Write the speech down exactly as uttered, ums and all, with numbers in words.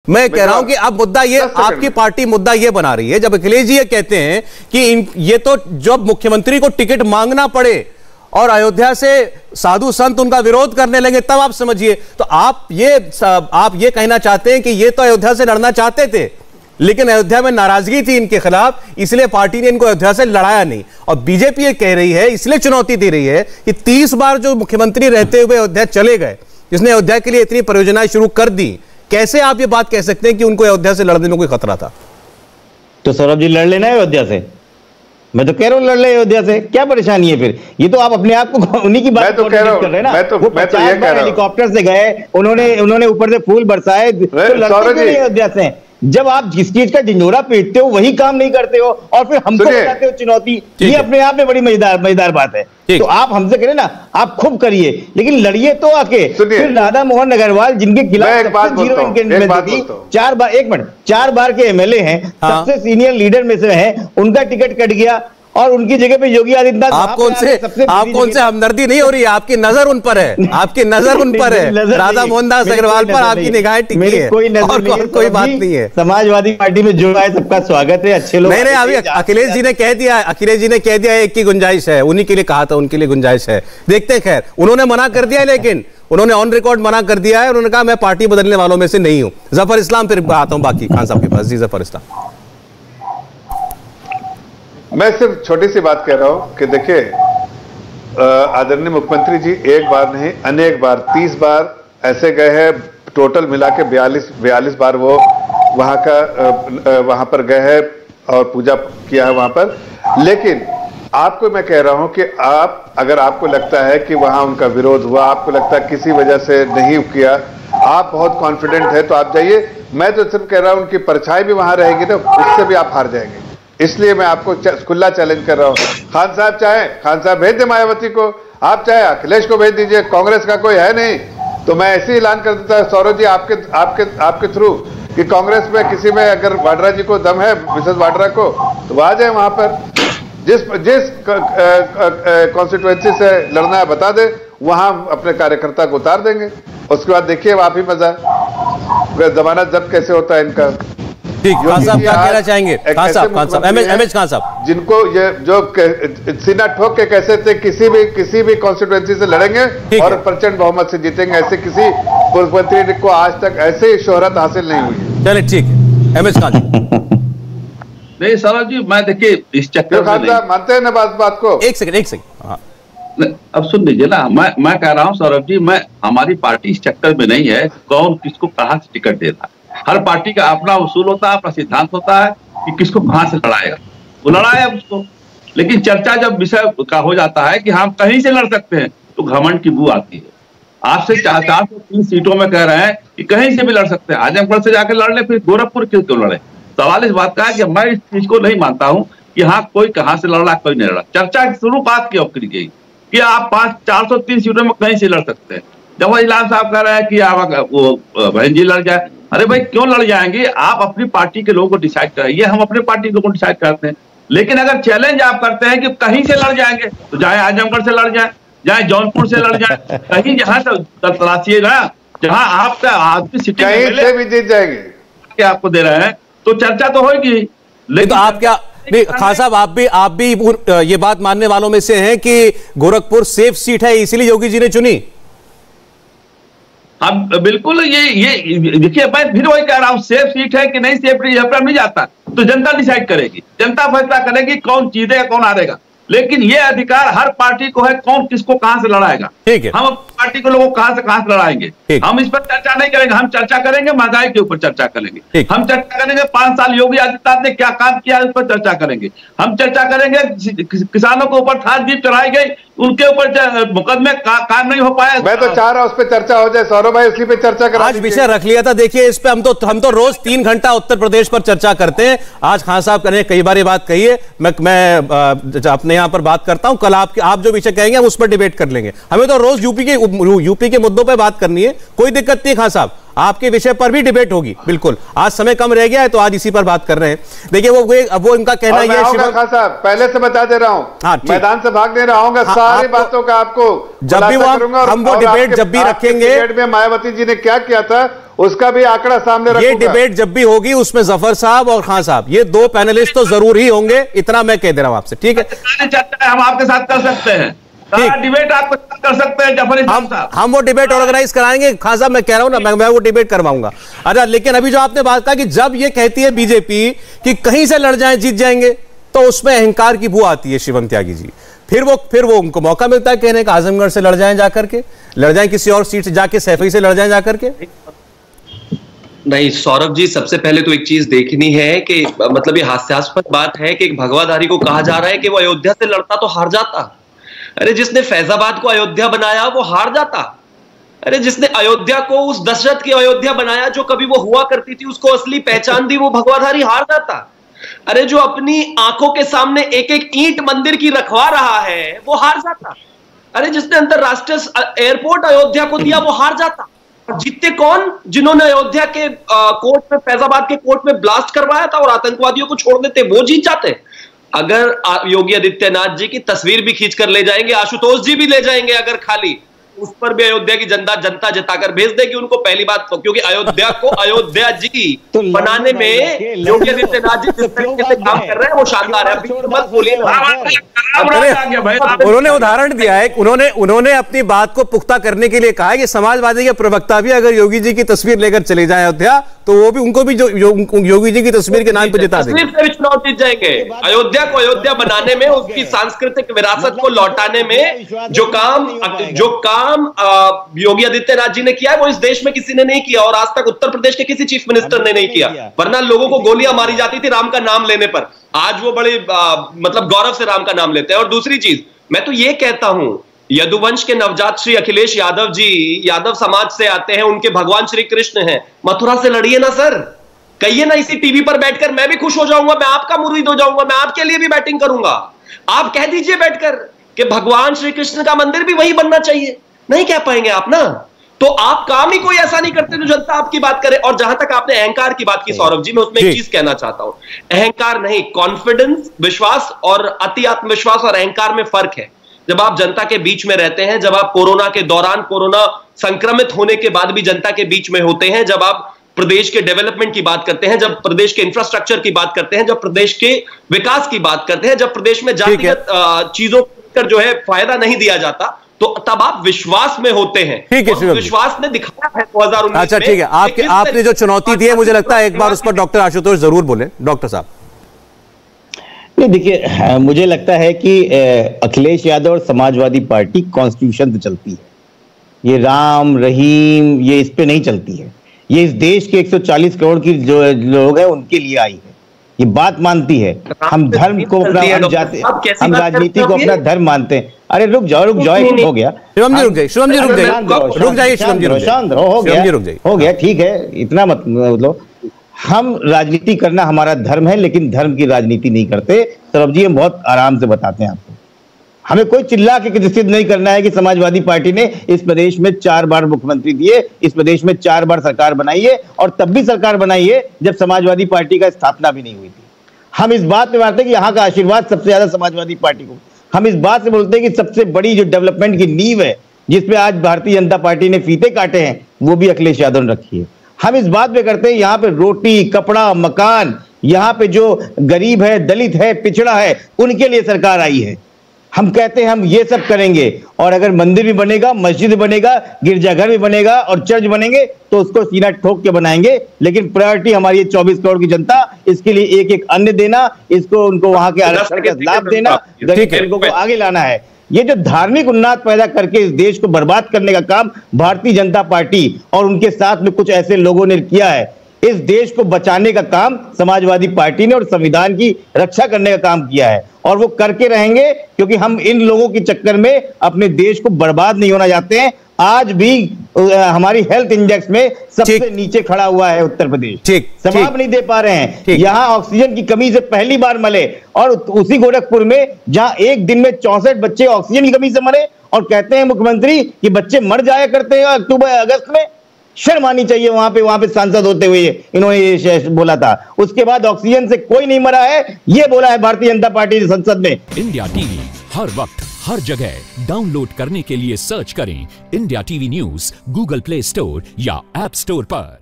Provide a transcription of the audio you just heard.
मैं कह रहा हूं कि अब मुद्दा ये, आपकी पार्टी मुद्दा ये बना रही है, जब अखिलेश जी ये कहते हैं कि इन, ये तो जब मुख्यमंत्री को टिकट मांगना पड़े और अयोध्या से साधु संत उनका विरोध करने लगे तब आप समझिए। तो आप ये आप ये कहना चाहते हैं कि ये तो अयोध्या से लड़ना चाहते थे, लेकिन अयोध्या में नाराजगी थी इनके खिलाफ, इसलिए पार्टी ने इनको अयोध्या से लड़ाया नहीं। और बीजेपी ये कह रही है, इसलिए चुनौती दे रही है कि तीस बार जो मुख्यमंत्री रहते हुए अयोध्या चले गए, जिसने अयोध्या के लिए इतनी परियोजनाएं शुरू कर दी, कैसे आप ये बात कह सकते हैं कि उनको अयोध्या से लड़ने में कोई खतरा था? तो सौरभ जी लड़ लेना है अयोध्या से, मैं तो कह रहा हूँ लड़ ले अयोध्या से, क्या परेशानी है फिर? ये तो आप अपने आप को उन्हीं की बात तो कर रहे हैं ना। मैं तो, वो मैं तो ये कह रहा हूं, हेलीकॉप्टर से गए, उन्होंने उन्होंने ऊपर से फूल बरसाए, तो लड़ते क्यों नहीं अयोध्या से? जब आप जिस चीज का झिंझोरा पीटते हो वही काम नहीं करते हो और फिर हमको बताते हो चुनौती, ये अपने आप में बड़ी मजेदार मजेदार बात है। तो आप हमसे करें ना, आप खूब करिए, लेकिन लड़िए तो आके। फिर राधा मोहन अग्रवाल जिनके खिलाफ जीरो इंक्रीमेंट थी, चार बार एक मिनट चार बार के एमएलए हैं, सबसे सीनियर लीडर में से हैं, उनका टिकट कट गया और उनकी जगह पे योगी आदित्यनाथ। आपको उनसे आपको उनसे हमदर्दी नहीं हो रही है, आपकी नजर उन पर है, आपकी नजर उन पर है, राधा मोहनदास अग्रवाल पर आपकी निगाहें टिकी है, कोई नजर और नहीं, कोई बात नहीं है। समाजवादी पार्टी में जो आए सबका स्वागत है, अच्छे लोग। नहीं नहीं, अभी अखिलेश जी ने कह दिया, अखिलेश जी ने कह दिया एक की गुंजाइश है, उन्हीं के लिए कहा था, उनके लिए गुंजाइश है, देखते हैं। खैर उन्होंने मना कर दिया, लेकिन उन्होंने ऑन रिकॉर्ड मना कर दिया है, उन्होंने कहा मैं पार्टी बदलने वालों में से नहीं हूं। जफर इस्लाम, फिर आता हूं बाकी खान साहब के पास। जी जफर इस्लाम। मैं सिर्फ छोटी सी बात कह रहा हूं कि देखिए, आदरणीय मुख्यमंत्री जी एक बार नहीं अनेक बार, तीस बार ऐसे गए हैं, टोटल मिला के बयालीस बयालीस बार वो वहां का वहां पर गए हैं और पूजा किया है वहां पर। लेकिन आपको मैं कह रहा हूं कि आप, अगर आपको लगता है कि वहां उनका विरोध हुआ, आपको लगता है किसी वजह से नहीं किया, आप बहुत कॉन्फिडेंट है तो आप जाइए। मैं तो सिर्फ कह रहा हूं उनकी परछाई भी वहां रहेगी ना, उससे भी आप हार जाएंगे। इसलिए मैं आपको खुला चैलेंज कर रहा हूं। खान साहब चाहे खान साहब भेज दे मायावती को, आप चाहे अखिलेश को भेज दीजिए, कांग्रेस का कोई है नहीं तो मैं ऐसे ही ऐलान कर देता सौरभ जी आपके आपके आपके थ्रू कि कांग्रेस में किसी में अगर वाड्रा जी को दम है, मिसेस वाड्रा को, तो आ जाए वहां पर, जिस जिस कॉन्स्टिट्यूएंसी से लड़ना है बता दे, वहां अपने कार्यकर्ता को उतार देंगे। उसके बाद देखिए आप ही मजा, जमानत जब्त कैसे होता है इनका। ठीक, खान साहब क्या कहना चाहेंगे? खान साहब, खान साहब, एमएच एमएच खान साहब, जिनको ये जो सीना ठोक के कैसे थे किसी भी किसी भी कॉन्स्टिट्यूएंसी से लड़ेंगे और प्रचंड बहुमत से जीतेंगे, ऐसे किसी मुख्यमंत्री को आज तक ऐसे शोहरत हासिल नहीं हुई। चलिए ठीक है, एमएच खान नहीं सौरभ जी, मैं देखिए इस चक्कर खान साहब मानते हैं ना बात बात को? एक सेकंड एक सेकंड अब सुन लीजिए ना, मैं मैं कह रहा हूँ सौरभ जी, मैं हमारी पार्टी इस चक्कर में नहीं है कौन किसको कहां से टिकट देता है। हर पार्टी का अपना उसूल होता है, अपना सिद्धांत होता है कि किसको कहां से लड़ाएगा, वो लड़ाए उसको। लेकिन चर्चा जब विषय का हो जाता है कि हम कहीं से लड़ सकते हैं तो घमंड की बू आती है। आपसे चार चार सौ तीन सीटों में कह रहे हैं कि कहीं से भी लड़ सकते हैं, आजमगढ़ से जाकर लड़ ले, फिर गोरखपुर क्यों क्यों लड़े? सवाल इस बात का है कि मैं इस चीज को नहीं मानता हूं कि हाँ कोई कहां से लड़ रहा कोई नहीं लड़ा। चर्चा की शुरुआत की करी गई कि आप पांच चार सौ तीन सीटों में कहीं से लड़ सकते हैं। जवाहर इलाम साहब कह रहे हैं कि आप वो बहन जी लड़ जाए, अरे भाई क्यों लड़ जाएंगे? आप अपनी पार्टी के लोगों को डिसाइड कराइए, हम अपने पार्टी के लोगों को डिसाइड करते हैं। लेकिन अगर चैलेंज आप करते हैं कि कहीं से लड़ जाएंगे तो जाए आजमगढ़ से लड़ जाए, जाए जौनपुर से लड़ जाए, कहीं जहां से तलाशिए ना, जहां आपका आदमी सिटी से भी जीत जाएंगे क्या आपको दे रहे हैं, तो चर्चा तो होगी। लेकिन तो आप क्या नहीं खान साहब, आप भी आप भी ये बात मानने वालों में से हैं कि गोरखपुर सेफ सीट है इसीलिए योगी जी ने चुनी? हम बिल्कुल, ये ये देखिए मैं फिर वही कह रहा हूं, सेफ सीट है कि नहीं सेफ नहीं जाता तो जनता डिसाइड करेगी, जनता फैसला करेगी कौन जीतेगा कौन हारेगा। लेकिन ये अधिकार हर पार्टी को है कौन किसको कहां से लड़ाएगा। ठीक है, हम पार्टी को लोगों कहां से कहां से लड़ाएंगे, हम इस पर चर्चा नहीं करेंगे। हम चर्चा करेंगे महंगाई के ऊपर चर्चा करेंगे, हम चर्चा करेंगे पांच साल योगी आदित्यनाथ ने क्या काम किया उस पर चर्चा करेंगे, हम चर्चा करेंगे किसानों के ऊपर खाद जीप चढ़ाई गई उनके ऊपर मुकदमे का, काम नहीं हो पाया। मैं तो चाह रहा हूं उस पर चर्चा हो जाए सौरभ भाई, उसी पे चर्चा करा। आज विषय रख लिया था, देखिए इस पे हम तो हम तो रोज तीन घंटा उत्तर प्रदेश पर चर्चा करते हैं। आज खान साहब ने कई बार ये बात कही है, मैं मैं अपने यहाँ पर बात करता हूं, कल आप आप जो विषय कहेंगे हम उस पर डिबेट कर लेंगे। हमें तो रोज यूपी के यूपी के मुद्दों पर बात करनी है, कोई दिक्कत नहीं खान साहब, आपके विषय पर भी डिबेट होगी बिल्कुल। आज समय कम रह गया है तो आज इसी पर बात कर रहे हैं। देखिए वो वो इनका कहना ये है खान साहब, पहले से बता दे रहा हूं, हाँ, मैदान से भाग नहीं रहा हूं, हाँ, सारी बातों का आपको जब भी वो हम वो डिबेट जब भी रखेंगे में मायावती जी ने क्या किया था उसका भी आंकड़ा सामने रखूंगा। ये डिबेट जब भी होगी उसमें जफर साहब और खान साहब, ये दो पैनलिस्ट तो जरूर ही होंगे, इतना मैं कह दे रहा हूं आपसे, ठीक है? हम आपके साथ कर सकते हैं, डिबेट आप कर सकते हैं जफर हम साहब। हम वो डिबेट ऑर्गेनाइज कराएंगे खान साहब, मैं कह रहा हूं ना, मैं, मैं वो डिबेट करवाऊंगा। अच्छा, लेकिन अभी जो आपने बात कहा कि जब ये कहती है बीजेपी कि कहीं से लड़ जाएं जीत जाएंगे, तो उसमें अहंकार की बू आती है शिवम त्यागी जी। फिर वो फिर वो उनको मौका मिलता है कहने का आजमगढ़ से लड़ जाएं जाकर के, लड़ जाएं किसी और सीट से जाके, सैफई से लड़ जाएं जाकर के। नहीं सौरभ जी, सबसे पहले तो एक चीज देखनी है कि मतलब ये हास्यास्पद बात है कि एक भगवाधारी को कहा जा रहा है कि वो अयोध्या से लड़ता तो हार जाता। अरे जिसने फैजाबाद को अयोध्या बनाया वो हार जाता। अरे जिसने अयोध्या को उस दशरथ की अयोध्या बनाया जो कभी वो हुआ करती थी, उसको असली पहचान दी, वो भगवाधारी हार जाता। अरे जो अपनी आंखों के सामने एक एक ईंट मंदिर की रखवा रहा है वो हार जाता। अरे जिसने अंतरराष्ट्रीय एयरपोर्ट अयोध्या को दिया वो हार जाता। और जीतते कौन? जिन्होंने अयोध्या के कोर्ट में, फैजाबाद के कोर्ट में ब्लास्ट करवाया था और आतंकवादियों को छोड़ देते, वो जीत जाते। अगर योगी आदित्यनाथ जी की तस्वीर भी खींच कर ले जाएंगे, आशुतोष जी भी ले जाएंगे अगर खाली, उस पर भी अयोध्या की जनता जनता जताकर भेज देगी उनको। पहली बात तो क्योंकि अयोध्या को अयोध्या जी तो बनाने में योगी आदित्यनाथ जी जिस तरीके से काम कर रहे हैं वो शानदार है। मत बोलिए, उन्होंने उदाहरण दिया है, उन्होंने उन्होंने अपनी बात को पुख्ता करने के लिए कहा है कि समाजवादी के प्रवक्ता भी अगर योगी जी की तस्वीर लेकर चले जाए अयोध्या, तो वो भी उनको भी जो योगी जी की तस्वीर के नाम पर जिता देंगे, चुनाव जीत जाएंगे। अयोध्या को अयोध्या बनाने में, उसकी सांस्कृतिक विरासत को लौटाने में जो काम जो काम योगी आदित्यनाथ जी ने किया है वो इस देश में किसी ने नहीं किया, और आज तक उत्तर प्रदेश के किसी चीफ मिनिस्टर ने नहीं किया। वरना लोगों को गोलियां मारी जाती थी राम का नाम लेने पर, आज वो बड़े आ, मतलब गौरव से राम का नाम लेते हैं। और दूसरी चीज मैं तो ये कहता हूं, यदुवंश के नवजात श्री अखिलेश यादव जी यादव समाज से आते हैं, उनके भगवान श्री कृष्ण हैं, मथुरा से लड़िए ना सर, कहिए ना इसी टीवी पर बैठकर, मैं भी खुश हो जाऊंगा, मैं आपका मुरीद हो जाऊंगा, मैं आपके लिए भी बैटिंग करूंगा। आप कह दीजिए बैठकर कि भगवान श्री कृष्ण का मंदिर भी वही बनना चाहिए, नहीं कह पाएंगे आप ना, तो आप काम ही कोई ऐसा नहीं करते जो जनता आपकी बात करे। और जहां तक आपने अहंकार की बात की सौरभ जी, मैं उसमें एक चीज कहना चाहता हूं, अहंकार नहीं, कॉन्फिडेंस, विश्वास और अति आत्मविश्वास और अहंकार में फर्क है। जब आप जनता के बीच में रहते हैं, जब आप कोरोना के दौरान, कोरोना संक्रमित होने के बाद भी जनता के बीच में होते हैं, जब आप प्रदेश के डेवलपमेंट की बात करते हैं, जब प्रदेश के इंफ्रास्ट्रक्चर की बात करते हैं, जब प्रदेश के विकास की बात करते हैं, जब प्रदेश में जातिगत चीजों पर जो है फायदा नहीं दिया जाता, तो तब आप विश्वास में होते हैं। ठीक है, विश्वास ने दिखाया है दो हज़ार उन्नीस में। अच्छा ठीक है, आपके आपने जो चुनौती दी है, मुझे लगता है एक बार उस पर डॉक्टर आशुतोष जरूर बोले। डॉक्टर साहब, नहीं देखिए, मुझे लगता है कि अखिलेश यादव और समाजवादी पार्टी कॉन्स्टिट्यूशन पे चलती है, ये राम रहीम ये इस पे नहीं चलती है। ये इस देश के एक सौ चालीस करोड़ की जो लोग हैं उनके लिए आई है, ये बात मानती है। हम धर्म को अपना, हम जाते, हम राजनीति को अपना धर्म मानते हैं। अरे रुक जाओ, रुक जाओ, हो गया शिवम जी, रुक जाइए, शिवम जी रुक जाइए, रुक जाइए शिवम जी, शांत रहो, हो गया, हो गया, ठीक है, इतना मत मतलब। हम राजनीति करना हमारा धर्म है, लेकिन धर्म की राजनीति नहीं करते सौरभ जी, हम बहुत आराम से बताते हैं आपको। हमें कोई चिल्ला के सिद्ध नहीं करना है कि समाजवादी पार्टी ने इस प्रदेश में चार बार मुख्यमंत्री दिए, इस प्रदेश में चार बार सरकार बनाई है, और तब भी सरकार बनाई है जब समाजवादी पार्टी का स्थापना भी नहीं हुई थी। हम इस बात में मानते हैं कि यहाँ का आशीर्वाद सबसे ज्यादा समाजवादी पार्टी को, हम इस बात से बोलते हैं कि सबसे बड़ी जो डेवलपमेंट की नींव है, जिसपे आज भारतीय जनता पार्टी ने फीते काटे हैं, वो भी अखिलेश यादव ने रखी है। हम इस बात पे करते हैं यहाँ पे रोटी, कपड़ा, मकान, यहाँ पे जो गरीब है, दलित है, पिछड़ा है, उनके लिए सरकार आई है। हम कहते हैं हम ये सब करेंगे, और अगर मंदिर भी बनेगा, मस्जिद बनेगा, गिरजाघर भी बनेगा और चर्च बनेंगे तो उसको सीना ठोक के बनाएंगे, लेकिन प्रायोरिटी हमारी चौबीस करोड़ की जनता, इसके लिए एक एक अन्न देना, इसको उनको वहां के आरक्षण का लाभ देना, गरीबों को आगे लाना है। ये जो धार्मिक उन्माद पैदा करके इस देश को बर्बाद करने का काम भारतीय जनता पार्टी और उनके साथ में कुछ ऐसे लोगों ने किया है, इस देश को बचाने का काम समाजवादी पार्टी ने और संविधान की रक्षा करने का काम किया है, और वो करके रहेंगे, क्योंकि हम इन लोगों के चक्कर में अपने देश को बर्बाद नहीं होना चाहते हैं। आज भी हमारी हेल्थ इंडेक्स में सबसे नीचे खड़ा हुआ है उत्तर प्रदेश, जवाब नहीं दे पा रहे हैं। यहाँ ऑक्सीजन की कमी से पहली बार मरे, और उसी गोरखपुर में जहां एक दिन में चौसठ बच्चे ऑक्सीजन की कमी से मरे, और कहते हैं मुख्यमंत्री कि बच्चे मर जाया करते हैं अक्टूबर अगस्त में। शर्म आनी चाहिए, वहां पे वहां पे सांसद होते हुए इन्होंने ये बोला था। उसके बाद ऑक्सीजन से कोई नहीं मरा है, ये बोला है भारतीय जनता पार्टी संसद में। इंडिया टीवी हर वक्त हर जगह डाउनलोड करने के लिए सर्च करें India TV news Google Play Store या ऐप स्टोर पर।